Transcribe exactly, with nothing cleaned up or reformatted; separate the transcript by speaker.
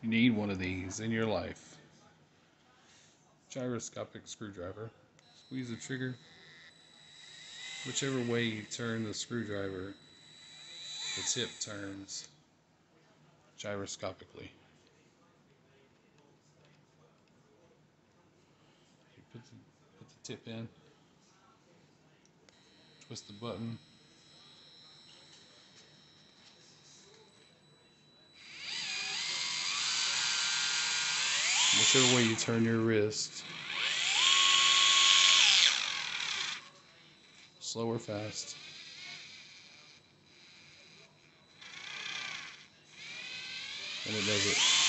Speaker 1: You need one of these in your life. Gyroscopic screwdriver. Squeeze the trigger. Whichever way you turn the screwdriver, the tip turns gyroscopically. You put the, put the tip in, twist the button. Whichever way you turn your wrist, slow or fast, and it does it.